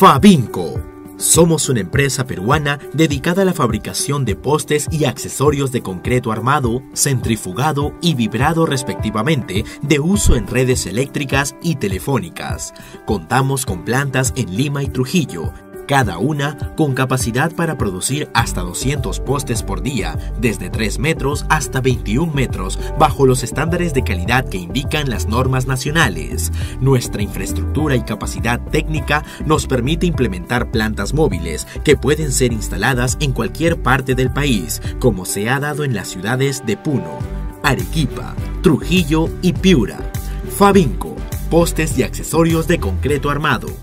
Fabinco. Somos una empresa peruana dedicada a la fabricación de postes y accesorios de concreto armado, centrifugado y vibrado respectivamente, de uso en redes eléctricas y telefónicas. Contamos con plantas en Lima y Trujillo, cada una con capacidad para producir hasta 200 postes por día, desde 3 metros hasta 21 metros, bajo los estándares de calidad que indican las normas nacionales. Nuestra infraestructura y capacidad técnica nos permite implementar plantas móviles que pueden ser instaladas en cualquier parte del país, como se ha dado en las ciudades de Puno, Arequipa, Trujillo y Piura. Fabinco, postes y accesorios de concreto armado.